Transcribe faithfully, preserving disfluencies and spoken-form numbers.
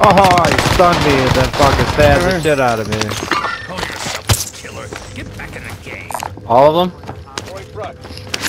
Oh, he stunned me and then fucking stabbed the shit out of me. Call yourself a killer. Get back in the game. All of them? Point front.